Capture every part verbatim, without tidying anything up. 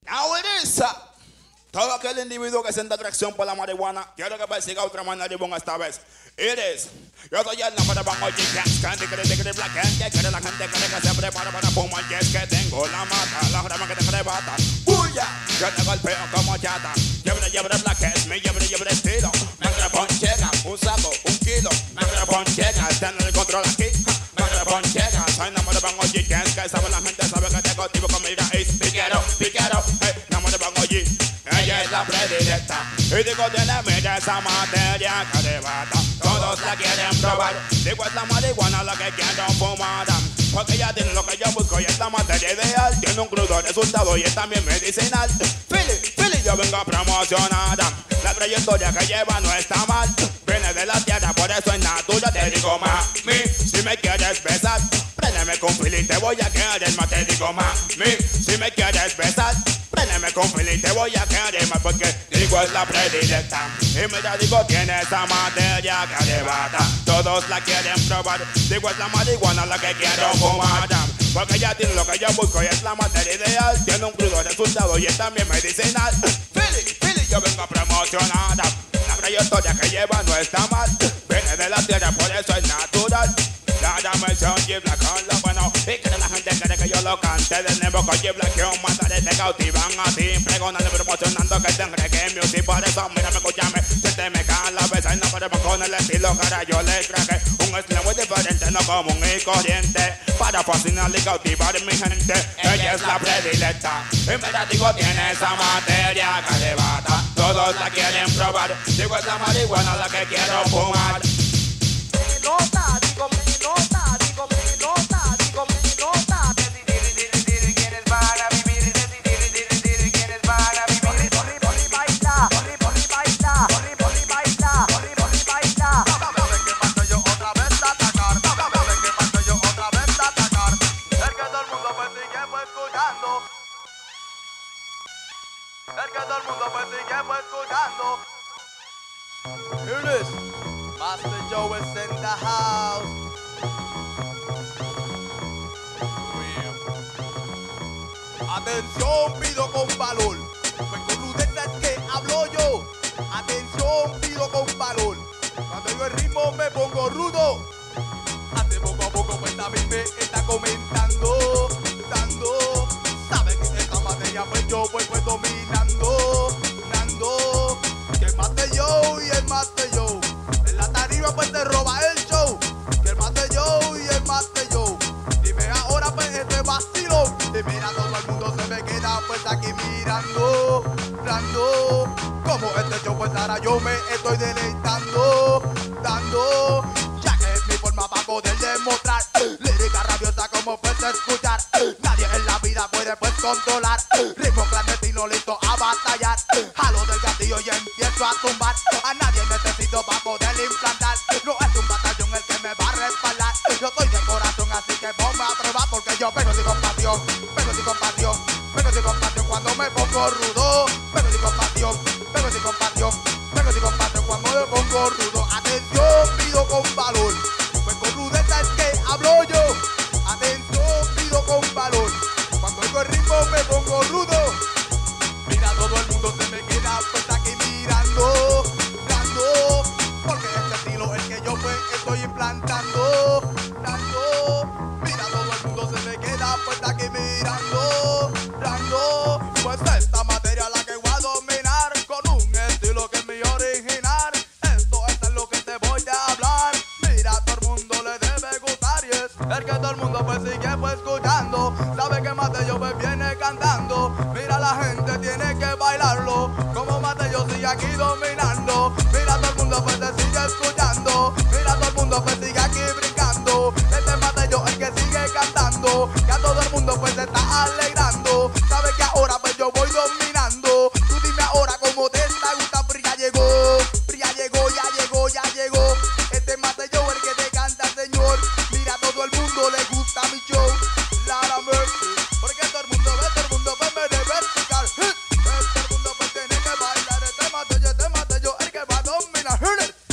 Now it is, uh, todo aquel individuo que sienta atracción por la marihuana, quiero que persiga otra manera y ponga esta vez. It is. Yo soy el nombre de Bango G-Cats, candy, quiere, quiere, black, que quiere la gente quiere que se prepara para fumar, y es que tengo la mata, la rama que te arrebata. ¡Buya! Yo te golpeo como chata, llebre, llebre, black, es mi llebre, llebre estilo. Me ponchega, un saco, un kilo. Me ponchega, tener el control aquí. Me ponchega, soy el nombre de Bango G-Cats, que sabe la gente, sabe que te contigo con mi vida es piquero, piquero, hey, nombre de Bango G. Ella es la predilecta y digo tiene mira esa materia que arrebata. Todos la quieren probar. Digo es la marihuana la que quiero fumar, porque ella tiene lo que yo busco y es la materia ideal. Tiene un crudo resultado y es también medicinal. Philly, Philly, yo vengo a promocionar. La trayectoria que lleva no está mal. Viene de la tierra, por eso es natural. Te digo mami, si me quieres besar, préndeme con Philly, te voy a querer más. Te digo mami, si me quieres besar, préndeme con Philly, te voy a querer más, porque digo es la predilecta. Y mira, digo tiene esa materia que arrebata. Todos la quieren probar. Digo es la marihuana la que quiero fumar, porque ella tiene lo que yo busco y es la materia ideal. Tiene un crudo resultado y es también medicinal. Philly, Philly, yo vengo a promocionar. La trayectoria que lleva no está mal. Viene de la tierra, por eso es natural. La dimensión y Black con lo bueno. Y que la gente quiere que yo lo cante de nuevo con G-Black. Que un mandaré te cautivan a ti, pregonando y promocionando que te reggae music. Por eso mírame, escúchame, se te me cae la vez. Y no podemos con el estilo, cara, yo le traje un estilo muy diferente, no común y corriente, para fascinar y cautivar mi gente. Ella es la predilecta y mira, digo, tiene esa materia que arrebata. Todos la quieren probar. Digo, es la marihuana la que quiero fumar. Me nota, digo, me nota, digo, me nota, digo, me nota. Decidir, quienes van a vivir, decidir, quienes van a vivir. Boli, boli, boli, baila, boli, boli, baila, boli, boli, baila, boli, boli, baila. Sabe que paso yo otra vez a atacar, sabe que paso yo otra vez a atacar. El que todo el mundo pues sigue pues escuchando. El que todo el mundo pues sigue pues escuchando. Here it is. Master Joe is in the house. Atención, pido con valor. Pues con rudeza es que hablo yo. Atención, pido con valor. Cuando yo el ritmo me pongo rudo. Hace poco a poco pues también me está comentando, dando. Sabe que esta materia pues yo pues pues dominando, dando. Que el más de yo y el más de yo. En la tarima pues te roba el show. Que el más de yo y el más de yo. Dime ahora pues este vacilo. Y mira todo el mundo se me queda pues aquí mirando, dando. Como este show pues ahora yo me estoy deleitando, dando. Ya que es mi forma para poder demostrar lírica rabiosa como puedes escuchar. Nadie en la vida puede pues controlar. Ritmo clandestino listo a batallar. Jalo del gatillo y empiezo a tumbar. A nadie necesito para poder implantar. No es un batallón el que me va a respaldar. Yo soy de corazón así que ponme a probar, porque yo vengo sin compasión, vengo sin compasión, vengo sin compasión cuando me pongo rudo. Vengo sin compasión, vengo sin compasión, vengo sin compasión cuando me pongo rudo. Atención, pido con valor. Pues con rudeza es que hablo yo. Atención, pido con valor. Cuando oigo el ritmo me pongo rudo. Mira, todo el mundo se me queda pues aquí mirando, dando. Porque este estilo es el que yo pues estoy implantando, dando. Mira, todo el mundo se me queda pues aquí mirando, dando. Pues esta materia la que voy a dominar con un estilo que es mi original. Esto es lo que te voy a hablar. Mira, todo el mundo le debe gustar y es el que todo el mundo pues sigue pues escuchando. Sabe que Mateo pues viene cantando. Mira, la gente tiene que bailarlo. Como Mateo sigue aquí dominando. Mira, todo el mundo pues te sigue escuchando. Mira, todo el mundo pues sigue aquí brincando. Este Mateo el que sigue cantando. Que a todo el mundo pues se está alegrando. Sabe que ahora pues yo voy dominando. Tú dime ahora cómo te está gustando. Pero ya llegó, pero ya llegó, ya llegó, ya llegó. Este Mateo el que te canta, señor. Mira, a todo el mundo le gusta mi show. Lara Mercy. Porque todo el mundo ve, todo el mundo pues me debe explicar. Todo el mundo pues tiene que bailar. Este Mateo, este Mateo el que va a dominar.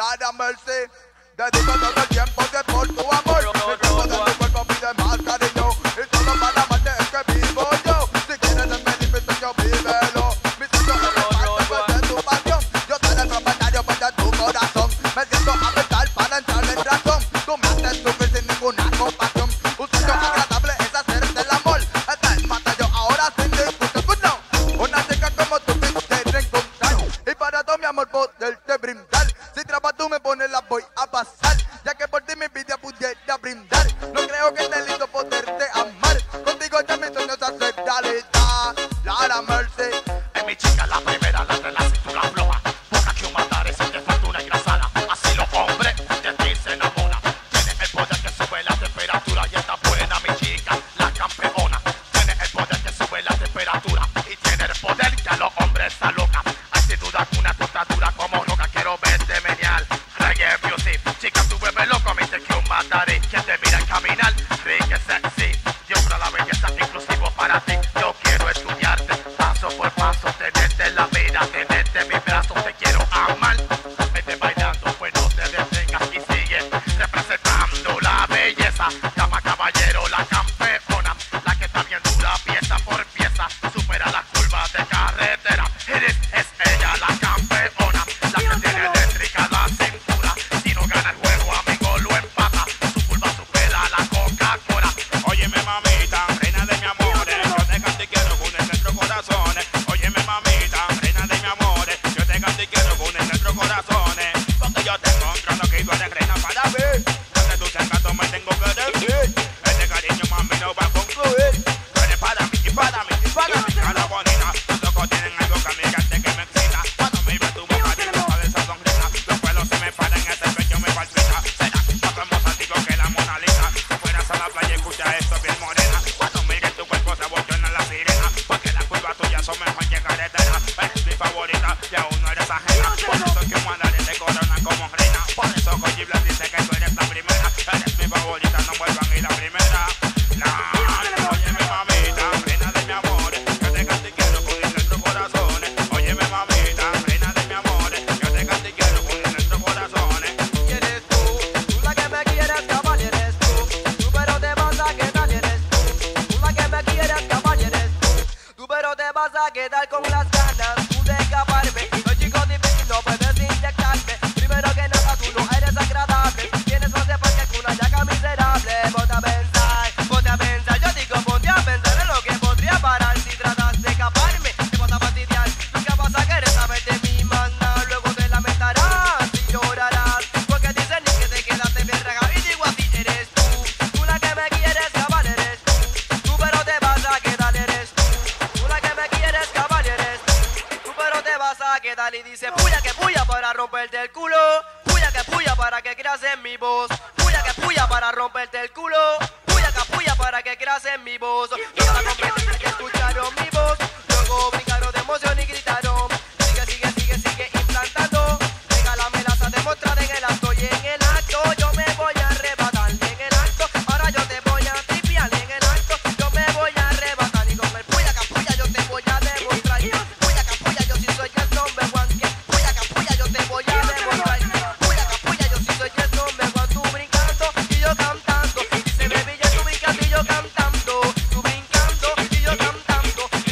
para Mercy. Dedico todo el tiempo que por tu amor. Mi tiempo de tu cuerpo pide más cariño. Y todo para amarte es que vivo yo. Si quieres despedir mi sueño, vívelo. Mi sueño es el parte de tu pasión. Yo seré el propietario pues, de tu corazón. Me siento a pensar para entrar en razón. Tú me haces sufrir sin ninguna compasión. Un sueño agradable es hacerte el amor. Esta es mata yo ahora sin discusión. Pues no, una chica como tú te reencontrar. Y para todo mi amor poderte brindar. Si trabas tú me pones la voy a pasar. Ya que por ti mi vida pudiera brindar. No creo que esté lindo poderte amar. Contigo ya mis sueños se hacen realidad. Lara Mercy. Es mi chica la primera, la de la cintura floja. Poca que un matar es el de fortuna engrasada. Así los hombres de ti se enamoran. Tiene el poder que sube la temperatura. Y está buena mi chica, la campeona. Tiene el poder que sube la temperatura. Y tiene el poder que a los hombres se alocan. Hay sin duda una contadura como roca. Quiero verte menear. Reggae music. Chica, tú vuelves loco, me dice que un mataré. Que te mira caminar, reggae sexy. Dios para la belleza inclusivo para ti. Yo quiero estudiarte, paso por paso, tenerte en la vida, tenerte en mis brazos, te quiero amar. Vete bailando, pues no te detengas y sigue representando la belleza. Dama caballero, la campeona, la que está bien dura pieza por pieza, supera las curvas de carretera. Eres, es ella la campeona, la que tiene eléctrica la cintura. Si no gana el juego, amigo, lo empata. Su curva supera la Coca-Cola. Óyeme mamita, reina de mi amor, yo te canto y quiero con nuestros corazones. Óyeme mamita, reina de mi amor, yo te canto y quiero con nuestros corazones. Porque yo te encuentro lo que tú eres reina para mí. Donde tus encantos me tengo que decir. Este cariño mami no va a concluir. Tú eres para mí y para mí y para mí. Cara bonita, tus ojos tienen algo que a mí que que me excita. Cuando me ve tu boca tiene toda esa sonrisa. Los pelos se me paran, ese pecho me palpita. Será más hermosa digo que la Mona Lisa. Si fueras a la playa escucha esto bien morena. Cuando mires tu cuerpo se abochona la sirena. Porque las curvas tuyas son mejor que carretera. Eres mi favorita y aún no eres ajena. Por eso que Mandalay te corona como reina. Por eso Kogi Black dice que tú eres la primera. Eres mi favorita, no vuelvan a ir la primera. La, óyeme mamita, reina de mi amor, yo te canto y quiero con nuestros corazones. Óyeme mamita, reina de mi amor, yo te canto y quiero con nuestros corazones. Eres tú, tú la que me quieres, cabal, eres tú. Tú pero te vas a quedar, eres tú. Tú la que me quieres, cabal, eres tú. Tú pero te vas a quedar con las ganas, tú de escaparme. Soy chico difícil, no puedes inyectarme. Primero que nada, tú no eres agradable. Tienes más de que una llaga miserable. Ponte a pensar, ponte a pensar. Yo digo, ponte a pensar en lo que podría parar si tratas de escaparme. Te vas a fastidiar, nunca vas a querer saber de mi mana. Luego te lamentarás y llorarás. Porque dicen que te quedaste bien regado. Y digo así, eres tú. Tú la que me quieres, cabal, eres tú. Tú pero te vas a quedar, eres tú. Tú la que me quieres, cabal, eres tú. Tú pero te vas a quedar y dice puya que puya para romperte el culo. Puya que puya para que creas en mi voz. Puya que puya para romperte el culo. Puya que puya para que creas en mi voz. Toda la competencia que escucharon mi voz. Luego brincaron de emoción y gritaron. Sigue, sigue, sigue, sigue implantando. Regálame las a demostrar en el acto y en el acto. Yo me voy a arrebatar en el acto. Ahora yo te voy a tripiar en el acto. Yo me voy a arrebatar y con el puya que puya yo te voy a demostrar. Puya que puya yo sí soy el number one. Puya que puya yo te voy a demostrar. Puya que puya yo sí soy el number one. Tú brincando y yo cantando. Dice baby ya tú brincando y yo cantando. Tú brincando y yo cantando.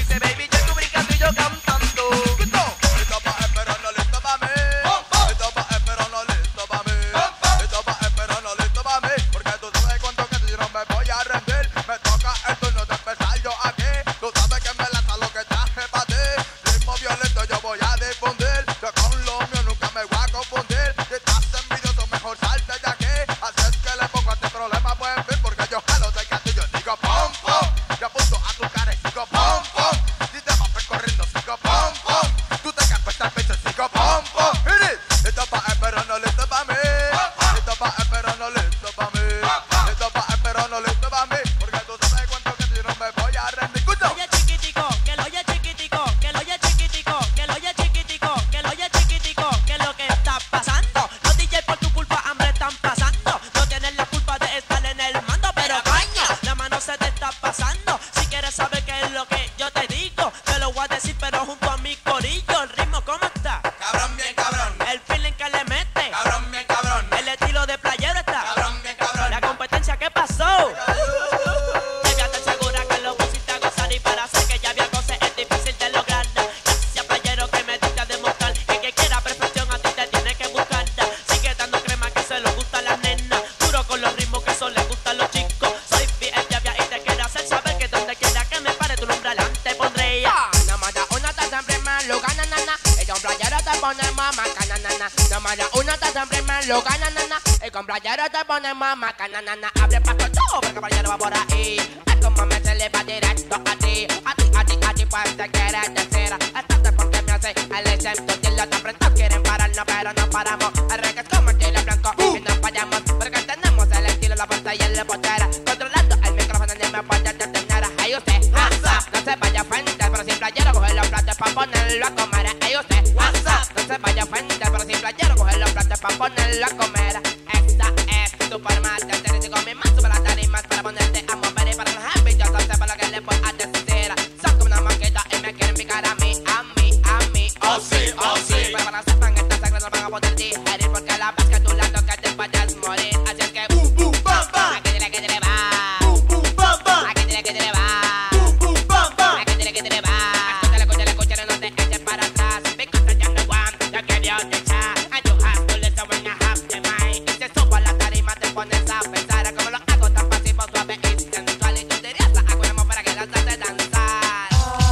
lugar, na, na, na. Y con playero te ponen mamaca, na, na, na. Abre paso tú, porque playero va por ahí. Es como me se le va directo a ti. A ti, a ti, a ti, pues te quieres decir. Estás porque me hace el exento. Y los tan pronto quieren pararnos, pero no paramos. El reggae es como el chile blanco y no fallamos. Porque tenemos el estilo, la fuerza y el potera. Controlando el micrófono, ni me puede detener. Ahí usted, WhatsApp, no se vaya a ofender. Pero si playero coge los platos pa' ponerlo a comer. Ahí usted, WhatsApp, no se vaya a ofender. Pero si playero coge los platos pa' ponerlo a comer. Esta es tu forma de hacer. Y con mi más super las tarimas para ponerte a mover. Y para los happy, yo no sé para lo que le voy a decir. Son como una maqueta y me quieren picar a mí, a mí, a mí. Oh sí, oh sí. Pero para sepan esta sangre no van a poder digerir. Porque la vez que tú la tocas te puedes morir. Así es que boom, boom, bam, bam. Aquí dile que te le va. Boom, boom, bam, bam. Aquí dile que te le va. Boom, boom, bam, bam. Aquí dile que te le va. Escúchale, escúchale, escúchale, no te eches para atrás. Because I am the one that gave you the chance. And you have to listen when I have the mind. Y si subo a la tarima te pones a pensar. Como lo hago tan pasivo, suave y sensual. Y tú dirías la hago una mujer para que las hace danzar.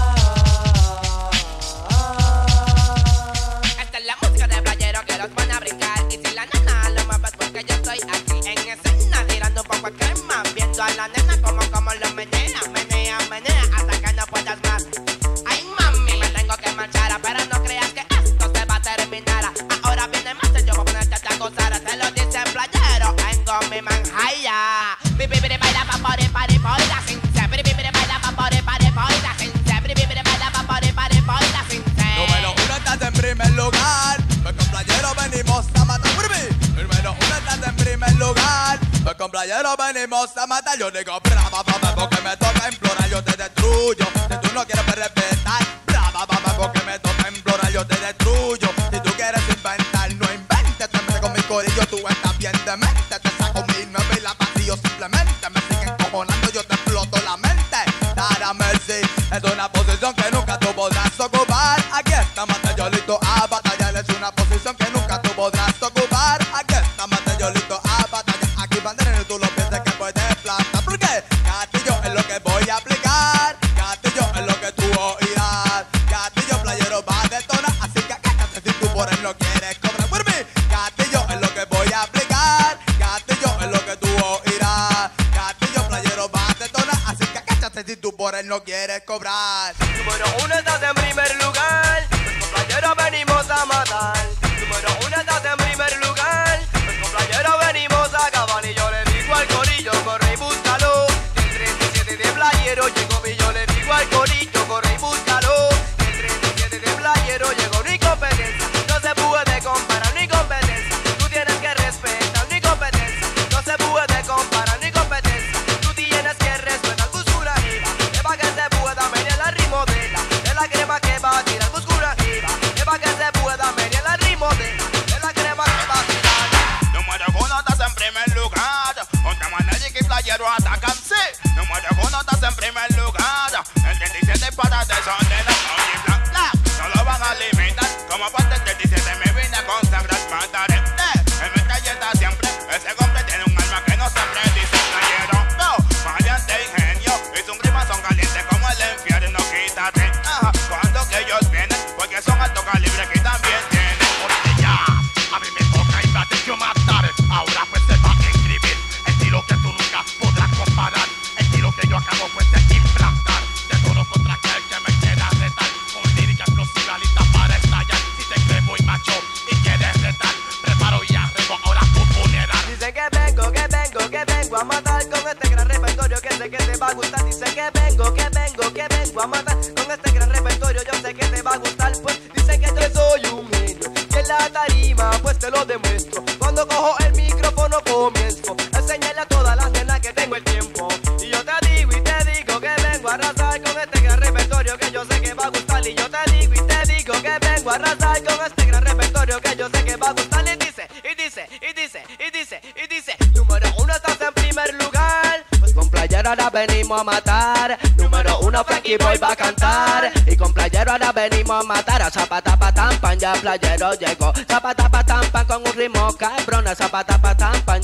Esta es la música de playero que los pone a brincar. Y si la nena lo mueve es porque yo estoy aquí en escena, tirando un poco de crema, viendo a la nena como como lo menea, menea, menea, hasta que no puedas más. Ay mami, me tengo que marchar, pero no creas que esto se va a terminar. Ahora viene más, yo voy a ponerte a gozar. Te lo dice el playero, tengo mi manjaya. Mi bibiri baila pa' pori, pari, pori, la cince. Mi bibiri baila pa' pori, pari, pori, la cince. Mi bibiri baila pa' pori, pari, pori, la cince. Número uno estás en primer lugar. Pues con playero venimos a matar. Número uno estás en primer lugar. Pues con playero venimos a matar. Yo digo brava, brava, porque me toca implorar. Yo te destruyo. Si tú no quieres respetar. Brava, brava, porque me toca implorar. Yo te destruyo. Si tú quieres inventar, no inventes. Te metes con mi corillo, tú estás bien demente. Te saco mi nueve y la vacío simplemente. Me siguen cojonando, yo te exploto la mente. Dara Mercy es una posición que nunca tú podrás ocupar. Aquí estamos, yo listo a batallar. Es una posición que nunca tú podrás ocupar. Aquí estamos, yo listo a batallar. Aquí bandera y tú lo piensas que puedes plantar. Porque gatillo es lo que voy a aplicar. Gatillo es lo que tú oirás. Gatillo playero va a detonar. Así que cállate si tú por él no quieres cobrar por mí. Gatillo es lo que voy a aplicar. Gatillo es lo que tú oirás. Gatillo playero va a detonar. Así que cállate si tú por él no quieres cobrar. Número uno estás en primer lugar, pues con playero venimos a matar. Número uno estás en primer lugar, pues con playero venimos a acabar. Y yo le digo al corillo, corre y búscalo. El treinta y siete de playero llegó y yo le digo al corillo, corre y búscalo. El treinta y siete de playero llegó, ni competencia, no se puede comparar ni competencia. Tú tienes que respetar ni competencia, no se puede comparar ni competencia. Tú tienes que respetar buscura arriba, es para que se pueda medir la ritmo de la, de la crema que va a tirar buscura arriba, es para que se pueda medir la ritmo de la, de la crema que va a tirar. Número uno estás en primer lugar. Otra manera que playero atacan, sí. Número uno estás en primer lugar. El treinta y siete para desorden. Oye, blanc, blanc, no lo van a limitar. Como parte del treinta y siete me vine a consagrar. Mataré, eh. En mi galleta siempre. Ese hombre tiene un alma que no siempre dice playero. No, valiente ingenio. Y sus rimas son calientes como el infierno. Quítate, ajá, cuando que ellos vienen. Porque son alto calibre que también tienen. Porque ya, a mí me toca invadir yo matar. Ahora pues se va a escribir estilo que tú nunca podrás comparar. Estilo que yo acabo pues de implantar. De todo contra aquel que me quiera retar. Con lírica explosiva lista para estallar. Si te crees muy macho y quieres retar, preparo y arrego ahora tu funeral. Dicen que vengo, que vengo, que vengo a matar con este gran repertorio que sé que te va a gustar. Dicen que vengo, que vengo, que vengo a matar con este gran repertorio, yo sé que te va a gustar. Pues dicen que yo soy un genio, que en la tarima pues te lo demuestro. Cuando cojo el micrófono comienzo a enseñarle a todas las nenas que tengo el tiempo. Y yo te digo y te digo que vengo a arrasar con este gran repertorio que yo sé que va a gustar. Y yo te digo y te digo que vengo a arrasar con este gran repertorio que yo sé que va a gustar. Y dice, y dice, y dice, y dice, y dice. Número uno estás en primer lugar, pues con playero ahora venimos a matar. Número uno Frankie Boy va a cantar. Y con playero ahora venimos a matar. A zapata pa tampan ya playero llegó. Zapata pa tampan con un ritmo cabrona. Zapata pa tampan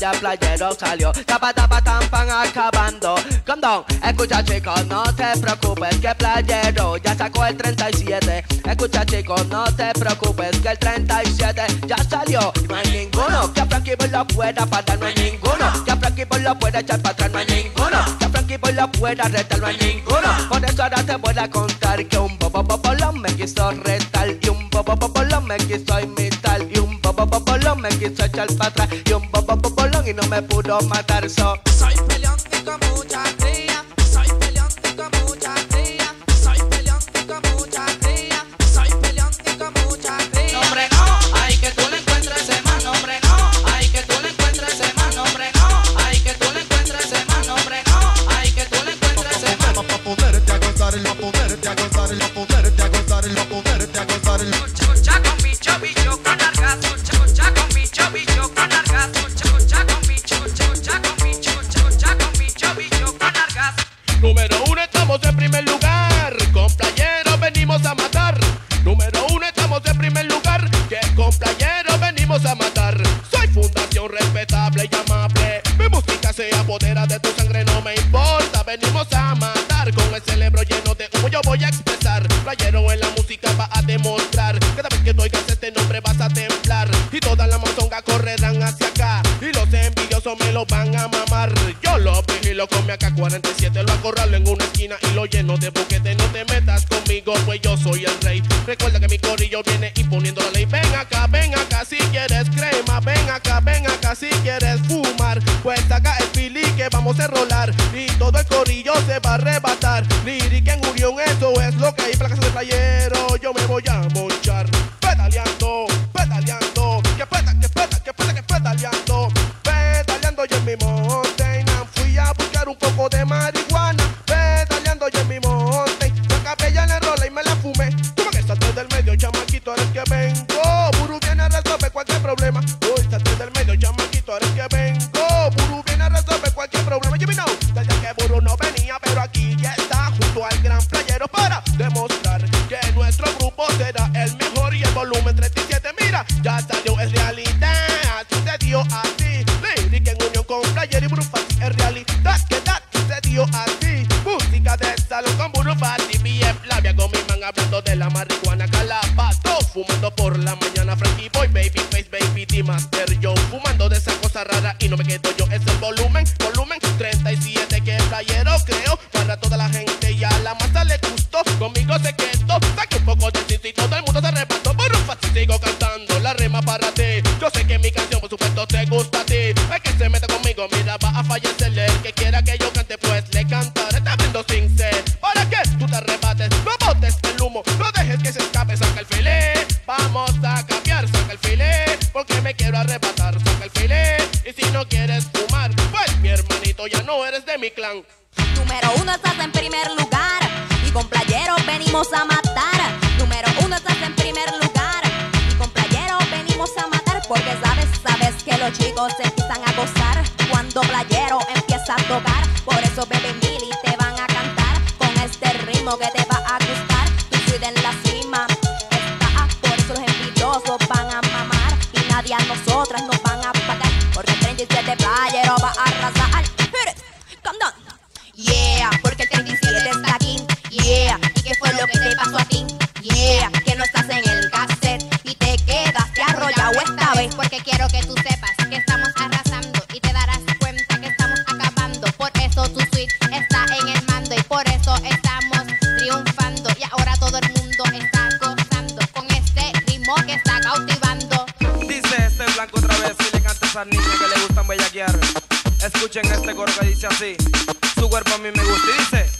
donde el playero salió. Tapa, tapa, tampan acabando. Condón, escucha chicos, no te preocupes que el playero ya sacó el treinta y siete. Escucha chicos, no te preocupes que el treinta y siete ya salió. Y no hay ninguno que a Frankie Boy lo pueda parar, no hay ninguno que a Frankie Boy lo pueda echar para atrás, no hay ninguno que a Frankie Boy lo pueda retar, no hay ninguno. Por eso ahora te voy a contar que un bobo bobolón me quiso retar y un bobo bobolón me quiso imitar y un bobo bobolón me quiso echar para atrás y un bobo bobolón y no me pudo matar. So soy peleón y con mucha cría, soy peleón y con mucha cría, soy peleón y con mucha cría, soy peleón y con mucha cría. Nombre no, ay que tú le encuentres ese más, nombre no, ay que tú le encuentres ese más, nombre no, ay que tú le encuentres ese más, nombre no, ay que tú le encuentres ese más. Pa ponerte a gozar, pa ponerte a gozar, pa ponerte a gozar, pa ponerte a gozar. Escucha con bicho, bicho con largas, escucha con bicho, bicho con largas, escucha con bicho, escucha con bicho, escucha con bicho, bicho con largas. Número uno, estamos en primer lugar, con playeros venimos a matar. Número uno, estamos en primer lugar, que con playeros venimos a matar. Soy fundación respetable y amable, mi música se apodera de tu sangre, no me importa. Venimos a matar, con el cerebro lleno de humo yo voy a expresar. Playero en la música va a demostrar, cada vez que tú oigas este nombre vas a temblar. Y todas las mazongas correrán hacia acá, y los envidiosos me lo van a mamar. Yo lo vigilo con mi A K cuarenta y siete, lo acorralo en una esquina y lo lleno de boquete. No te metas conmigo, pues yo soy el rey. Recuerda que mi corillo viene imponiendo la ley. Ven acá, ven acá si quieres crema, ven acá, ven acá si quieres fumar. Pues saca el fili que vamos a rolar, y todo el corillo se va a arrebatar. Lírica en unión, eso es lo que hay. Para la casa de playero yo me voy a monchar. Pedaleando, pedaleando, que peta, que peta, que peta, que pedaleando. Pedaleando yo en mi montaña, fui a buscar un poco de marihuana. Pedaleando yo en mi montaña, la capella le rola y me la fumé. Tú me que salte del medio, chamaquito, eres que vengo. Buru viene a resolver cualquier problema. Uy, salte del medio, chamaquito, eres que vengo. Buru viene a resolver cualquier problema. You know, desde que Buru no venía, pero aquí ya está junto al gran playero para demostrar que nuestro grupo será el mejor. Y el volumen treinta y siete, mira, ya salió, es realidad. Sucedió así, lírica en unión con player y Buru Fati. Es realidad que da, sucedió así. Música de salón con Buru Fati. B F labia con mi man hablando de la marihuana. Calabazo, fumando por la mañana. Frankie Boy, Babyface, Baby D, Master Joe. Fumando de esa cosa rara y no me quedo yo. Es el volumen, volumen treinta y siete que el playero creo para toda la gente y a la masa le gustó. Conmigo se quedó, saque un poco de tito y todo el mundo se arrebató. Buru Fati, sigo cantando la rima para ti. Yo sé que mi canción por supuesto te gusta a ti. El que se meta conmigo, mira, va a fallecer. El que quiera que yo cante, pues le cantaré. Te abriendo sin ser, para que tú te arrebates. No botes el humo, no dejes que se escape. Saca el filé, vamos a cambiar. Saca el filé, porque me quiero arrebatar. Saca el filé, y si no quieres fumar, pues mi hermanito ya no eres de mi clan. Número uno, estás en primer lugar y con playeros venimos a matar. Número uno, estás en primer lugar y con playeros venimos a matar. Porque sabes, sabes que los chicos se empiezan a gozar cuando playero empieza a tocar. Por eso Baby Mili te van a cantar con este ritmo que te va a gustar. Tu suite en la cima está, por eso los envidiosos van a mamar y nadie a nosotras nos van a pagar. Porque el treinta y siete playero va a arrasar. Hit it, come down. Yeah, porque el treinta y siete está aquí. Yeah, ¿y qué fue lo que te pasó a ti? Yeah, que no estás en el cassette y te quedaste arrollado esta vez. Porque quiero que tú sepas que estamos arrasando y te darás cuenta que estamos acabando. Por eso tu suite está en el mando y por eso estamos triunfando. Y ahora todo el mundo está gozando con este ritmo que está cautivando. Dice este blanco otra vez y le canta a esas niñas que le gustan bellaquear. Escuchen este coro que dice así. Su cuerpo a mí me gusta y dice: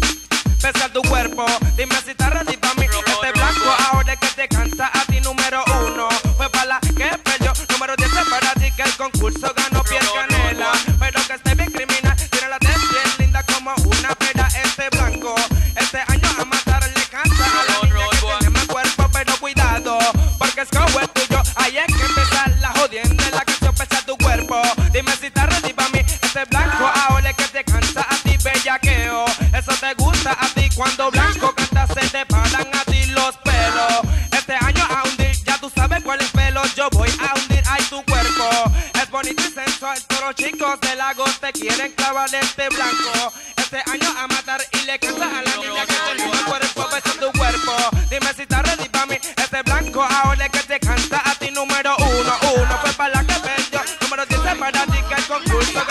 pesa tu cuerpo, dime si estás ready pa' mí. Este blanco ahora es que te canta a ti. Número uno fue para la que perdió. Número diez es para ti que el concurso ganó piel canela. Pero que esté bien criminal, tiene la tez bien linda como una pera. Este blanco, este año a matar le canta a la niña que tiene más cuerpo. Pero cuidado, porque es como el tuyo. Ahí es que empezar la jodienda en la canción pesa tu cuerpo. Dime si estás ready pa' mí. Este blanco ahora es que te canta a ti bellaqueo. Eso te gusta a ti cuando blanco canta, se te paran a ti los pelos. Este año a hundir, ya tú sabes cuál es pelo. Yo voy a hundir, ay tu cuerpo es bonito y sensual. suelto, los chicos de Lagos te quieren clavar este blanco. Este año a matar y le canta a la niña que te lindo cuerpo, beso tu cuerpo. Dime si estás ready pa' mí, este blanco ahora es que te canta a ti número uno. Uno fue para la que perdió, número diez para ti que el concurso